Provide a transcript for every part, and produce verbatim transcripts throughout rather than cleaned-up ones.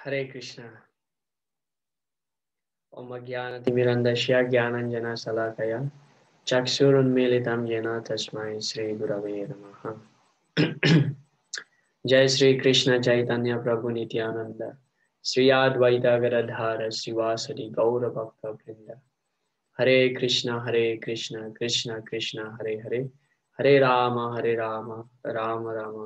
Hare Krishna. Om Jnana-timirandasya Jnananjana Salakaya Chakshurunmilitam Jena Tasmai Sri Gurave Namaha. Jai Sri Krishna Chaitanya Prabhu Nityananda Sri Advaita Gadadhara Srivasadi Gaura Bhakta Vrinda. Hare Krishna Hare Krishna Krishna Krishna Hare Hare Hare Rama Hare Rama Rama Rama.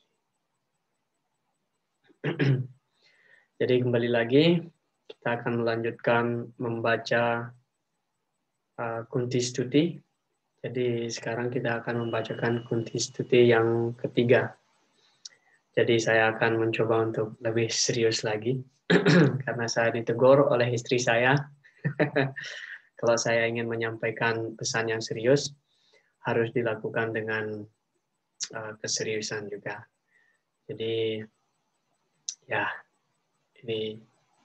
Jadi kembali lagi kita akan melanjutkan membaca uh, Kunti Stuti. Jadi sekarang kita akan membacakan Kunti Stuti yang ketiga. Jadi saya akan mencoba untuk lebih serius lagi karena saya ditegur oleh istri saya. Kalau saya ingin menyampaikan pesan yang serius harus dilakukan dengan uh, keseriusan juga. Jadi ya ini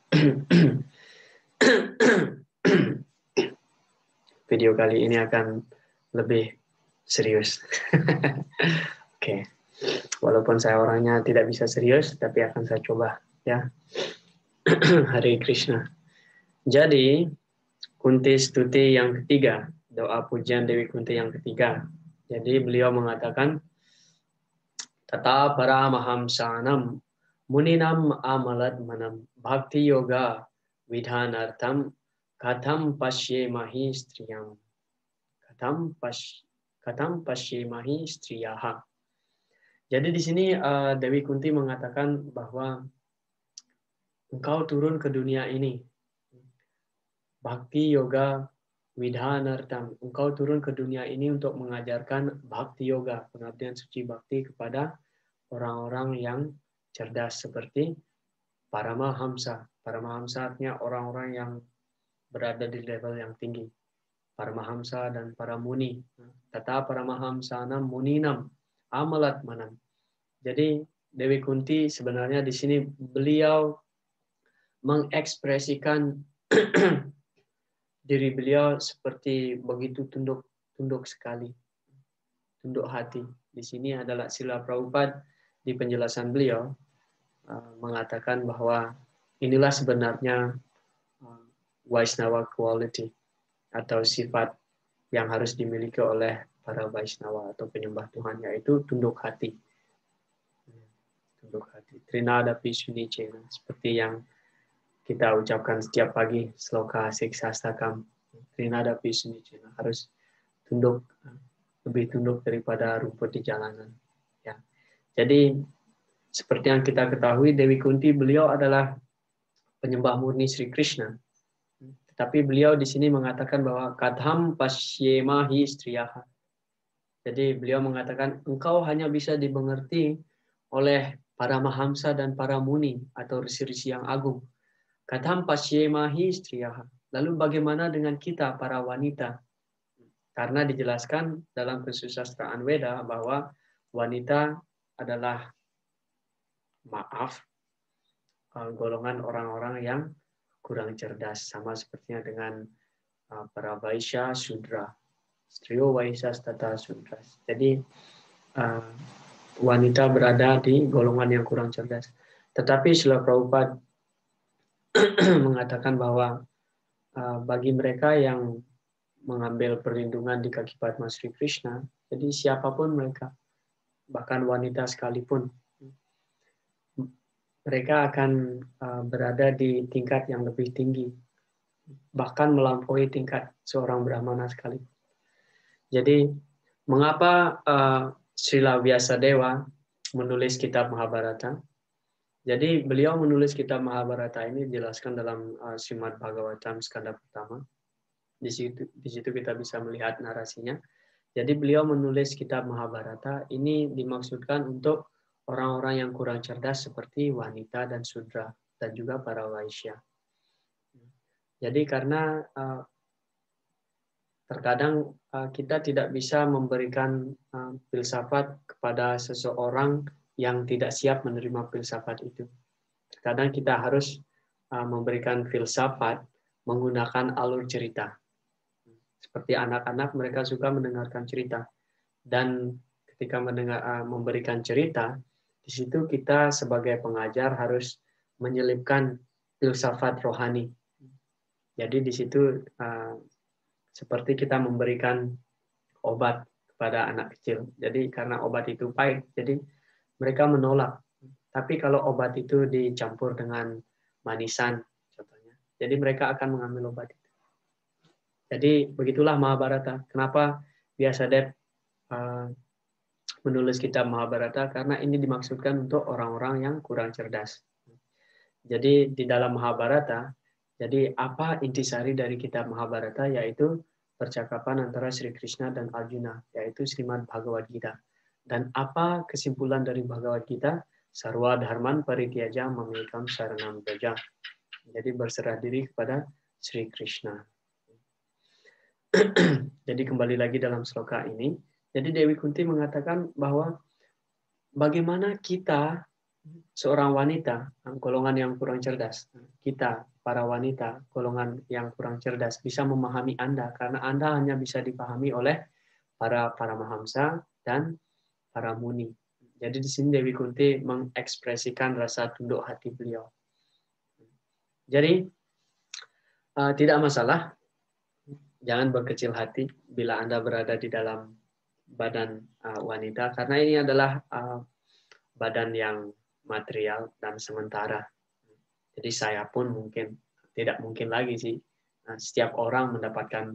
video kali ini akan lebih serius. Oke, okay. Walaupun saya orangnya tidak bisa serius, tapi akan saya coba ya. Hare Krishna. Jadi Kunti Stuti yang ketiga, doa pujian Dewi Kunti yang ketiga. Jadi beliau mengatakan, Tata paramahamsanam muninam amalat manam bhakti yoga vidhanartham katham pashyemahi striyam katham pas katham pashyemahi striyaha. Jadi di sini uh, Dewi Kunti mengatakan bahwa engkau turun ke dunia ini bhakti yoga vidhanartham, engkau turun ke dunia ini untuk mengajarkan bhakti yoga, pengabdian suci bakti kepada orang-orang yang cerdas seperti Paramahamsa. Paramahamsa artinya orang-orang yang berada di level yang tinggi. Paramahamsa dan para muni. Tata paramahamsanam muninam amalat manam. Jadi Dewi Kunti sebenarnya di sini beliau mengekspresikan diri beliau seperti begitu tunduk tunduk sekali. Tunduk hati. Di sini adalah Srila Prabhupada di penjelasan beliau uh, mengatakan bahwa inilah sebenarnya uh, Vaishnava quality atau sifat yang harus dimiliki oleh para Vaishnava atau penyembah Tuhan, yaitu tunduk hati. Tunduk hati. Trinadapi sunicena, seperti yang kita ucapkan setiap pagi sloka siksastakam. Trinadapi sunicena, harus tunduk, lebih tunduk daripada rumput di jalanan. Ya. Jadi seperti yang kita ketahui, Dewi Kunti beliau adalah penyembah murni Sri Krishna. Tetapi beliau di sini mengatakan bahwa katham pashyemahi striyaha. Jadi beliau mengatakan engkau hanya bisa dimengerti oleh para mahamsa dan para muni atau risi-risi yang agung. Katham pashyemahi striyaha. Lalu bagaimana dengan kita para wanita? Karena dijelaskan dalam kesusastraan Weda bahwa wanita adalah, maaf, golongan orang-orang yang kurang cerdas, sama sepertinya dengan para Vaisya Sudra. Strio Vaisya Tata Sudra. Jadi wanita berada di golongan yang kurang cerdas. Tetapi Srila Prabhupada mengatakan bahwa bagi mereka yang mengambil perlindungan di kaki Padma Sri Krishna, jadi siapapun mereka, bahkan wanita sekalipun, mereka akan uh, berada di tingkat yang lebih tinggi, bahkan melampaui tingkat seorang Brahmana sekalipun. Jadi, mengapa uh, Srila Vyasadeva menulis kitab Mahabharata? Jadi, beliau menulis kitab Mahabharata ini dijelaskan dalam uh, Srimad Bhagavatam skanda pertama. Di situ, di situ kita bisa melihat narasinya. Jadi, beliau menulis kitab Mahabharata ini dimaksudkan untuk orang-orang yang kurang cerdas seperti wanita dan sudra dan juga para Vaisya. Jadi karena uh, terkadang uh, kita tidak bisa memberikan uh, filsafat kepada seseorang yang tidak siap menerima filsafat itu. Terkadang kita harus uh, memberikan filsafat menggunakan alur cerita. Seperti anak-anak, mereka suka mendengarkan cerita. Dan ketika mendengar, uh, memberikan cerita, di situ kita sebagai pengajar harus menyelipkan filsafat rohani. Jadi di situ uh, seperti kita memberikan obat kepada anak kecil. Jadi karena obat itu pahit, jadi mereka menolak. Tapi kalau obat itu dicampur dengan manisan, contohnya, jadi mereka akan mengambil obat itu. Jadi begitulah Mahabharata. Kenapa biasa Deb uh, menulis kitab Mahabharata? Karena ini dimaksudkan untuk orang-orang yang kurang cerdas. Jadi di dalam Mahabharata, jadi apa intisari dari kitab Mahabharata, yaitu percakapan antara Sri Krishna dan Arjuna, yaitu Srimad Bhagavad Gita. Dan apa kesimpulan dari Bhagavad Gita? Sarwa dharman parityaja mamekam saranam braja. Jadi berserah diri kepada Sri Krishna. Jadi kembali lagi dalam sloka ini, jadi Dewi Kunti mengatakan bahwa bagaimana kita seorang wanita, golongan yang kurang cerdas, kita para wanita, golongan yang kurang cerdas bisa memahami Anda, karena Anda hanya bisa dipahami oleh para para mahamsa dan para muni. Jadi di sini Dewi Kunti mengekspresikan rasa tunduk hati beliau. Jadi uh, tidak masalah, jangan berkecil hati bila Anda berada di dalam badan uh, wanita, karena ini adalah uh, badan yang material dan sementara. Jadi saya pun mungkin tidak mungkin lagi sih setiap orang mendapatkan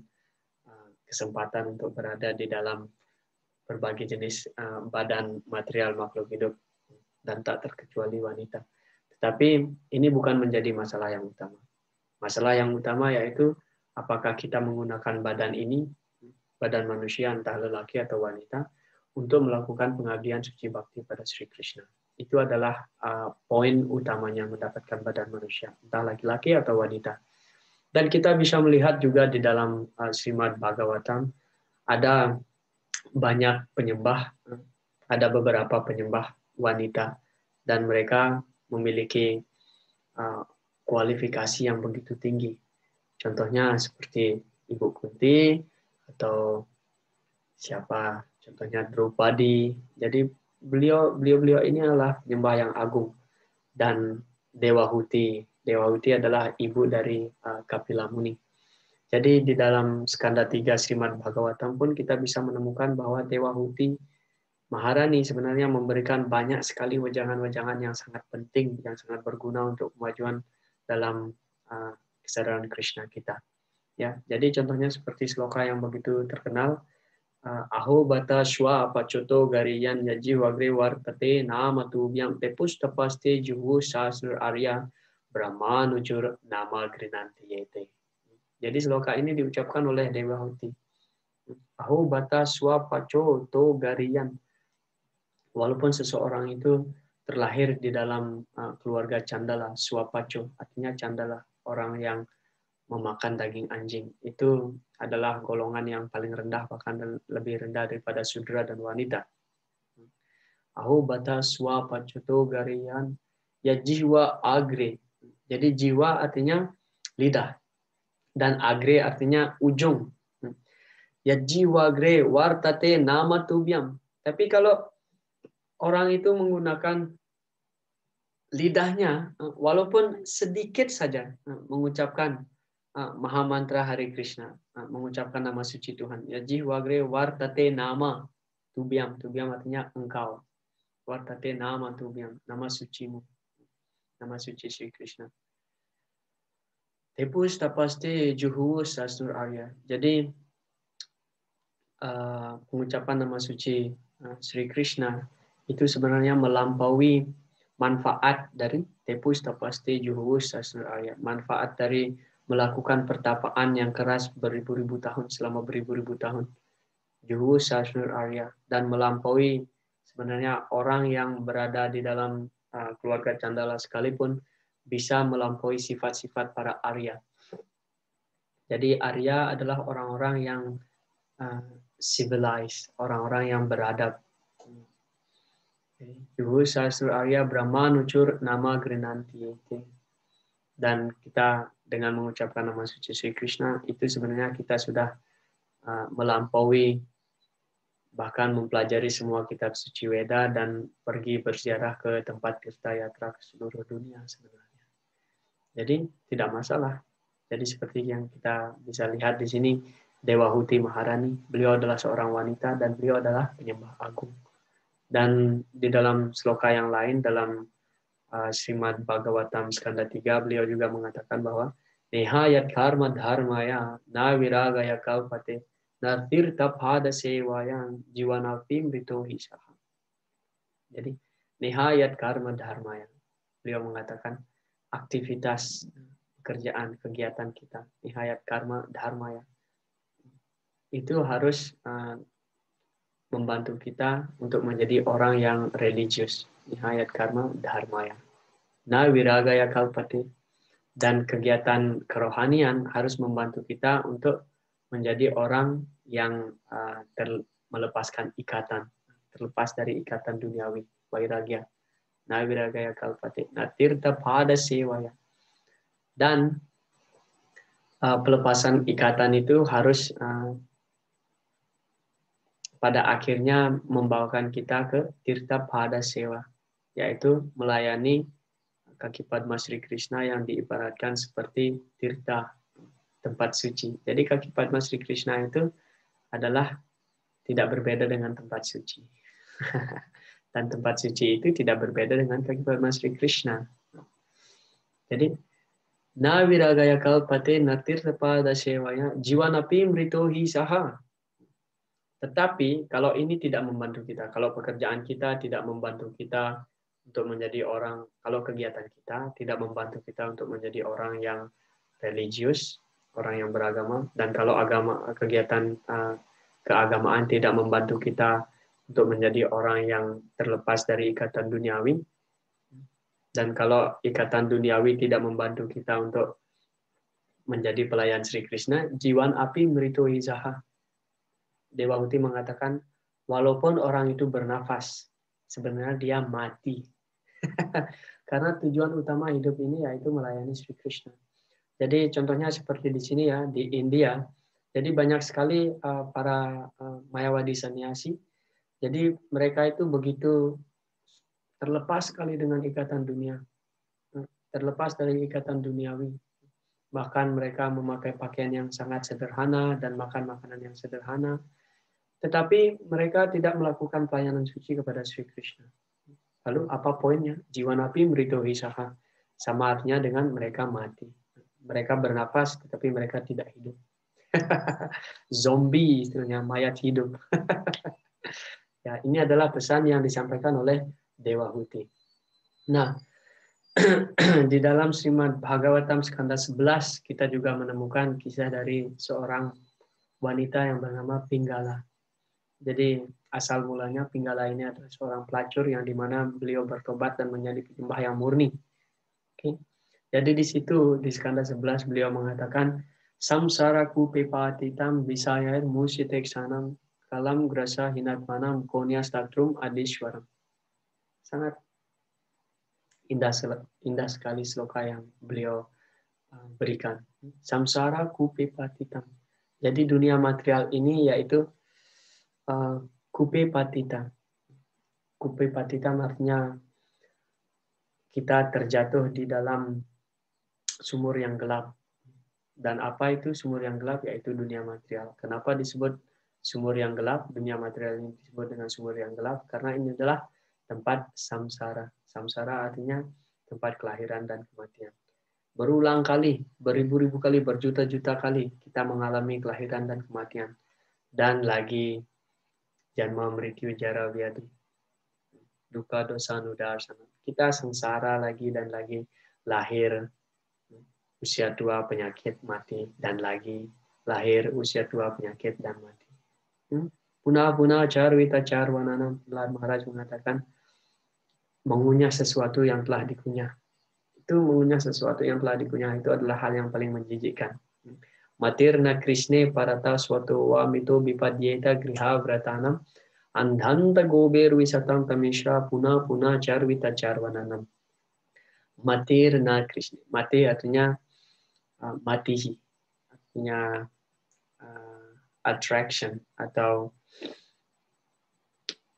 kesempatan untuk berada di dalam berbagai jenis badan material makhluk hidup dan tak terkecuali wanita. Tetapi ini bukan menjadi masalah yang utama. Masalah yang utama yaitu apakah kita menggunakan badan ini, badan manusia entah lelaki atau wanita, untuk melakukan pengabdian suci bakti pada Sri Krishna. Itu adalah uh, poin utamanya mendapatkan badan manusia, entah laki-laki atau wanita. Dan kita bisa melihat juga di dalam uh, Srimad Bhagavatam ada banyak penyembah, ada beberapa penyembah wanita, dan mereka memiliki uh, kualifikasi yang begitu tinggi. Contohnya seperti Ibu Kunti atau siapa, contohnya Draupadi. Jadi beliau beliau-beliau ini adalah penyembah yang agung. Dan Dewahuti, Dewahuti adalah ibu dari uh, Kapila Muni. Jadi di dalam skanda tiga Srimad Bhagavatam pun kita bisa menemukan bahwa Dewahuti Maharani sebenarnya memberikan banyak sekali wejangan-wejangan yang sangat penting, yang sangat berguna untuk kemajuan dalam uh, kesadaran Krishna kita. Ya, jadi contohnya seperti sloka yang begitu terkenal, Aho bata shwa pacoto gariyan yaji wagre wartate nama tubyam tepus tapaste juhu sasur arya brahmanujur nama grinanti yete. Jadi sloka ini diucapkan oleh Dewahuti. Aho bata shwa pacoto gariyan. Walaupun seseorang itu terlahir di dalam uh, keluarga Candala, Swapaco, artinya Candala, orang yang memakan daging anjing. Itu adalah golongan yang paling rendah, bahkan lebih rendah daripada sudra dan wanita. Aho bata swapacoto gariyan ya jiwa agre. Jadi jiwa artinya lidah dan agre artinya ujung. Ya jiwa agre wartate nama tubyam. Tapi kalau orang itu menggunakan lidahnya, walaupun sedikit saja mengucapkan Maha Mantra Hare Krishna, mengucapkan nama suci Tuhan. Ya jihwagre wartate nama tubyam. Tubyam artinya engkau. Wartate nama tubyam, nama sucimu. Nama suci Sri Krishna. Tepus tapaste juhu sasur arya. Jadi uh, pengucapan nama suci uh, Sri Krishna itu sebenarnya melampaui manfaat dari tepus tapaste juhu sasur arya. Manfaat dari melakukan pertapaan yang keras beribu-ribu tahun, selama beribu-ribu tahun. Juhu sasur arya. Dan melampaui sebenarnya orang yang berada di dalam uh, keluarga Candala sekalipun bisa melampaui sifat-sifat para Arya. Jadi Arya adalah orang-orang yang uh, civilized, orang-orang yang beradab. Juhu sasur arya brahmanucur nama grinanti. Dan kita dengan mengucapkan nama suci Sri Krishna, itu sebenarnya kita sudah uh, melampaui, bahkan mempelajari semua kitab suci Weda dan pergi berziarah ke tempat tirta yatra ke seluruh dunia sebenarnya. Jadi tidak masalah. Jadi seperti yang kita bisa lihat di sini, Dewahuti Maharani, beliau adalah seorang wanita dan beliau adalah penyembah agung. Dan di dalam sloka yang lain, dalam uh, Srimad Bhagavatam Skanda tiga, beliau juga mengatakan bahwa Nihayat karma dharmaya na viragaya kalpate na tirta pada sewayang jiwanapim ritohi saha. Jadi nihayat karma dharmaya. Beliau mengatakan aktivitas pekerjaan, kegiatan kita, nihayat karma dharma ya, itu harus uh, membantu kita untuk menjadi orang yang religius. Nihayat karma dharma ya. Nah wiragaya kalpate, dan kegiatan kerohanian harus membantu kita untuk menjadi orang yang uh, ter, melepaskan ikatan, terlepas dari ikatan duniawi, vairagya. Nah wiragaya kalpate, nah tirta pada sewaya. Dan uh, pelepasan ikatan itu harus uh, pada akhirnya membawakan kita ke tirta pada sewa, yaitu melayani kaki Padma Sri Krishna yang diibaratkan seperti tirta, tempat suci. Jadi kaki Padma Sri Krishna itu adalah tidak berbeda dengan tempat suci. Dan tempat suci itu tidak berbeda dengan kaki Padma Sri Krishna. Jadi na viragaya kalpate natir pada sewaya jiwanapi mritohi saha. Tetapi kalau ini tidak membantu kita, kalau pekerjaan kita tidak membantu kita untuk menjadi orang, kalau kegiatan kita tidak membantu kita untuk menjadi orang yang religius, orang yang beragama, dan kalau agama kegiatan uh, keagamaan tidak membantu kita untuk menjadi orang yang terlepas dari ikatan duniawi, dan kalau ikatan duniawi tidak membantu kita untuk menjadi pelayan Sri Krishna, jiwan api meritoi zaha. Dewahuti mengatakan, walaupun orang itu bernafas, sebenarnya dia mati. Karena tujuan utama hidup ini yaitu melayani Sri Krishna. Jadi contohnya seperti di sini ya, di India. Jadi banyak sekali uh, para uh, Mayawadi sannyasi. Jadi mereka itu begitu terlepas sekali dengan ikatan dunia. Terlepas dari ikatan duniawi. Bahkan mereka memakai pakaian yang sangat sederhana dan makan makanan yang sederhana. Tetapi mereka tidak melakukan pelayanan suci kepada Sri Krishna. Lalu apa poinnya? Jiwanapi mritohi saha. Sama artinya dengan mereka mati. Mereka bernapas tetapi mereka tidak hidup. Zombie istilahnya, mayat hidup. Ya, ini adalah pesan yang disampaikan oleh Dewahuti. Nah, di dalam Srimad Bhagavatam Skanda sebelas kita juga menemukan kisah dari seorang wanita yang bernama Pinggala. Jadi asal mulanya Pinggala ini adalah seorang pelacur yang dimana beliau bertobat dan menjadi penyembah yang murni. Oke. Jadi di situ di Skanda sebelas beliau mengatakan samsara kupepatitam visayair musiteksanam kalam grasa hinatmanam konya statrum adiswaram. Sangat indah indah sekali sloka yang beliau berikan. Samsara kupepatitam. Jadi dunia material ini yaitu Uh, kupe patita. Kupe patita artinya kita terjatuh di dalam sumur yang gelap. Dan apa itu sumur yang gelap? Yaitu dunia material. Kenapa disebut sumur yang gelap? Dunia material ini disebut dengan sumur yang gelap karena ini adalah tempat samsara. Samsara artinya tempat kelahiran dan kematian. Berulang kali, beribu-ribu kali, berjuta-juta kali kita mengalami kelahiran dan kematian. Dan lagi janma mrityu jara vyadi duka dosa nudarsana. Kita sengsara lagi dan lagi, lahir usia tua penyakit mati dan lagi lahir usia tua penyakit dan mati. Punah-punah carwita carwanana. Maharaj mengatakan mengunyah sesuatu yang telah dikunyah. Itu mengunyah sesuatu yang telah dikunyah itu adalah hal yang paling menjijikkan. Matirna Krishne parata swatu wa mito bipadyeta griha vratanam andhanta gober wisatam tamishra puna puna charvita charvananam. Matirna Krishne. Mati artinya uh, mati. Artinya uh, attraction atau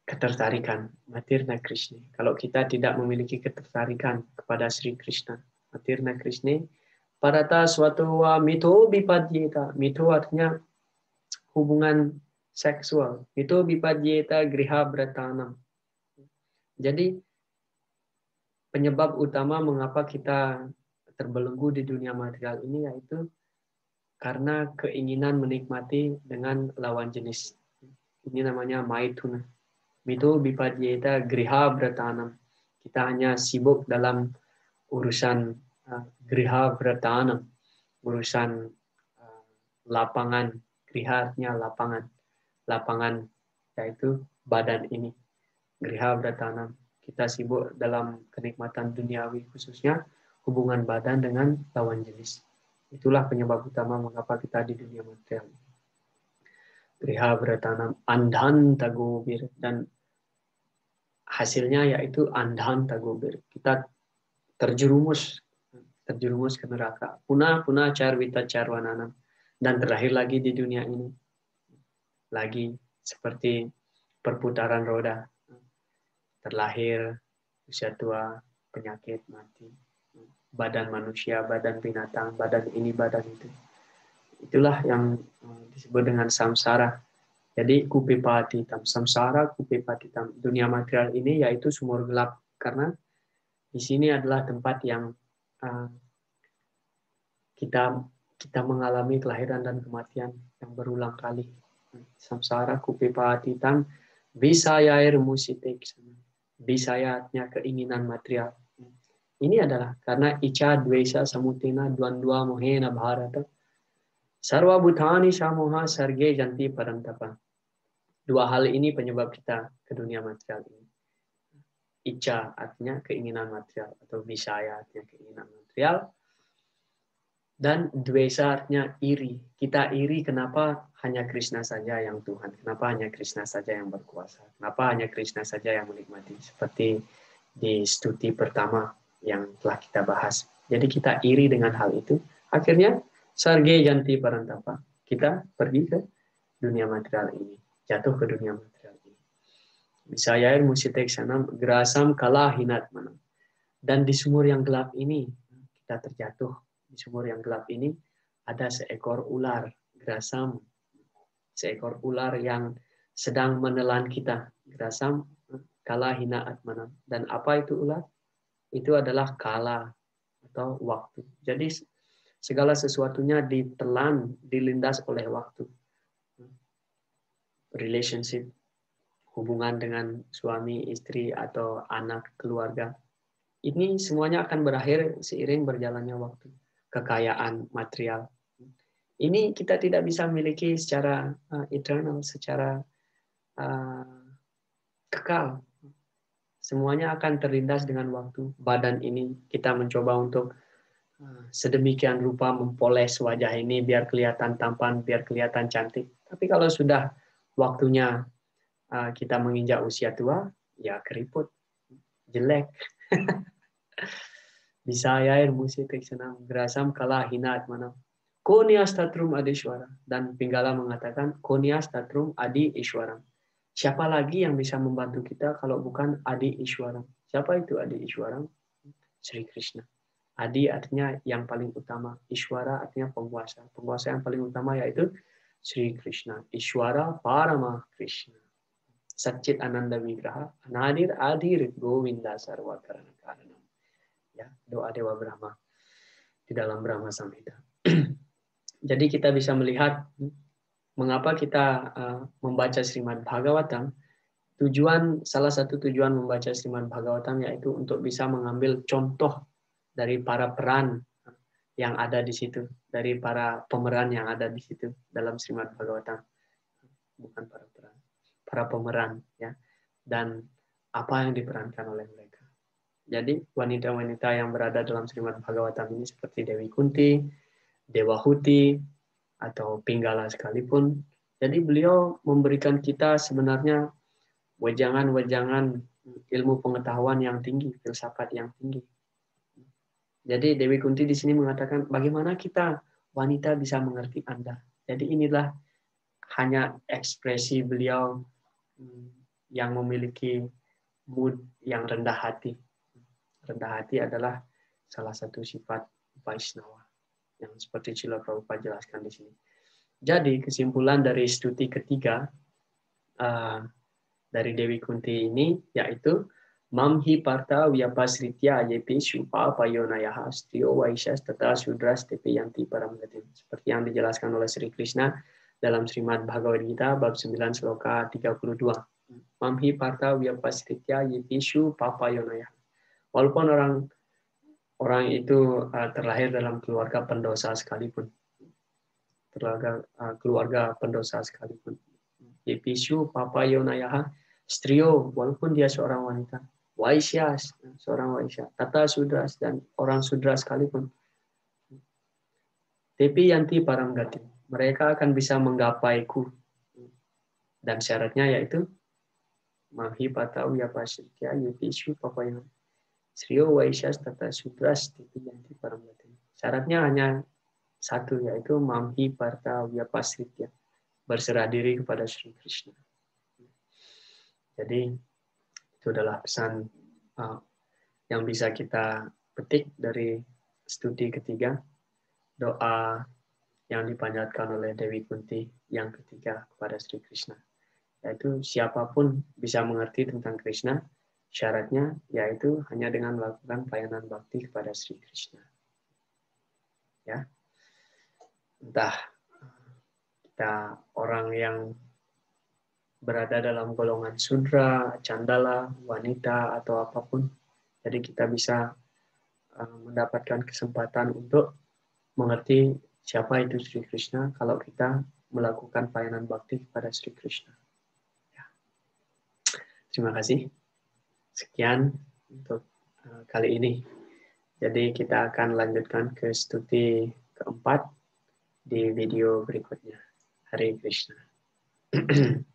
ketertarikan. Matirna Krishne. Kalau kita tidak memiliki ketertarikan kepada Sri Krishna, Atirna Krishna. Parata suatu wa mito bipadyeta. Mito artinya hubungan seksual. Mito bipadyeta griha bratanam. Jadi penyebab utama mengapa kita terbelenggu di dunia material ini yaitu karena keinginan menikmati dengan lawan jenis. Ini namanya maituna. Mito bipadyeta griha bratanam. Kita hanya sibuk dalam urusan uh, griha bratanam, urusan uh, lapangan, griha artinya lapangan, lapangan yaitu badan ini. Griha bratanam. Kita sibuk dalam kenikmatan duniawi khususnya hubungan badan dengan lawan jenis. Itulah penyebab utama mengapa kita di dunia material. Griha bratanam andhan tagobir, dan hasilnya yaitu andhan tagobir. Kita terjerumus terjerumus ke neraka. Punah punah carwita carwananam, dan terakhir lagi di dunia ini lagi seperti perputaran roda. Terlahir, usia tua, penyakit, mati. Badan manusia, badan binatang, badan ini, badan itu. Itulah yang disebut dengan samsara. Jadi kupipatitam, samsara kupipatitam. Dunia material ini yaitu sumur gelap, karena di sini adalah tempat yang uh, kita kita mengalami kelahiran dan kematian yang berulang kali. Samsara kupipatitam bisayair musitik. Bisayatnya keinginan material. Ini adalah karena ica dvesa samutena dua-dua mohena bharata sarva bhutani samoha sarge janti parantapa. Dua hal ini penyebab kita ke dunia material ini. Ica artinya keinginan material atau visaya artinya keinginan material, dan dvesa artinya iri. Kita iri kenapa hanya Krishna saja yang Tuhan, kenapa hanya Krishna saja yang berkuasa, kenapa hanya Krishna saja yang menikmati, seperti di stuti pertama yang telah kita bahas. Jadi kita iri dengan hal itu. Akhirnya sarge janti parantapa. Kita pergi ke dunia material ini, jatuh ke dunia material ini. Bisayair musitek sanam grasam kalah hinat manam. Dan di sumur yang gelap ini kita terjatuh. Di sumur yang gelap ini ada seekor ular grasam, seekor ular yang sedang menelan kita. Grasam kalah hinaat manam. Dan apa itu ular? Itu adalah kala atau waktu. Jadi segala sesuatunya ditelan, dilindas oleh waktu. Relationship, hubungan dengan suami, istri, atau anak, keluarga. Ini semuanya akan berakhir seiring berjalannya waktu. Kekayaan material. Ini kita tidak bisa miliki secara uh, eternal, secara uh, kekal. Semuanya akan terlindas dengan waktu. Badan ini kita mencoba untuk uh, sedemikian rupa mempoles wajah ini biar kelihatan tampan, biar kelihatan cantik. Tapi kalau sudah waktunya uh, kita menginjak usia tua, ya keriput, jelek. Bisa air musik senang, gerasam kalah hinat mana. Konias tatrum adi iswara. Dan Pinggala mengatakan, Konias tatrum adi iswara. Siapa lagi yang bisa membantu kita kalau bukan Adi Ishwaram? Siapa itu Adi Ishwaram? Sri Krishna. Adi artinya yang paling utama. Ishwara artinya penguasa. Penguasa yang paling utama yaitu Sri Krishna. Ishwara Parama Krishna. Satchit Ananda Vigraha. Anadir Adir Govinda Sarva Karana Karanam. Ya, doa Dewa Brahma di dalam Brahma Samhita. Jadi kita bisa melihat mengapa kita uh, membaca Srimad Bhagavatam. Tujuan, salah satu tujuan membaca Srimad Bhagavatam yaitu untuk bisa mengambil contoh dari para peran yang ada di situ, dari para pemeran yang ada di situ dalam Srimad Bhagavatam. Bukan para peran, para pemeran, ya. Dan apa yang diperankan oleh mereka. Jadi wanita-wanita yang berada dalam Srimad Bhagavatam ini seperti Dewi Kunti, Dewahuti, atau Pinggala sekalipun. Jadi beliau memberikan kita sebenarnya wejangan-wejangan ilmu pengetahuan yang tinggi, filsafat yang tinggi. Jadi Dewi Kunti di sini mengatakan bagaimana kita wanita bisa mengerti Anda. Jadi inilah hanya ekspresi beliau yang memiliki mood yang rendah hati. Rendah hati adalah salah satu sifat Vaishnava yang seperti Srila Prabhupada jelaskan di sini. Jadi kesimpulan dari stuti ketiga uh, dari Dewi Kunti ini yaitu Mamhi parta vyapasritya yepishu papayonayaha styo vaisyas tata sudras tepe yanti paramgatim. Seperti yang dijelaskan oleh Sri Krishna dalam Srimad Bhagavad Gita bab sembilan sloka tiga puluh dua. Mamhi parta vyapasritya yepishu papayonayaha. Walaupun orang orang itu uh, terlahir dalam keluarga pendosa sekalipun. Keluarga, uh, keluarga pendosa sekalipun. Yepishu papayonayaha strio, walaupun dia seorang wanita. Waisyas, seorang waisya, tata sudras, dan orang sudra sekalipun. Tapi yanti paramgati, mereka akan bisa menggapaiku. Dan syaratnya yaitu Mahi patau ya pasitya yutishu papayana. Srio waisyas tata sudras, tapi yanti paramgati. Syaratnya hanya satu, yaitu Mamhi patau ya pasitya, berserah diri kepada Sri Krishna. Jadi itu adalah pesan uh, yang bisa kita petik dari studi ketiga, doa yang dipanjatkan oleh Dewi Kunti yang ketiga kepada Sri Krishna. Yaitu siapapun bisa mengerti tentang Krishna, syaratnya yaitu hanya dengan melakukan pelayanan bakti kepada Sri Krishna. Ya, entah kita orang yang berada dalam golongan sudra, candala, wanita, atau apapun. Jadi kita bisa uh, mendapatkan kesempatan untuk mengerti siapa itu Sri Krishna kalau kita melakukan pelayanan bakti kepada Sri Krishna. Ya. Terima kasih. Sekian untuk uh, kali ini. Jadi kita akan lanjutkan ke studi keempat di video berikutnya. Hare Krishna.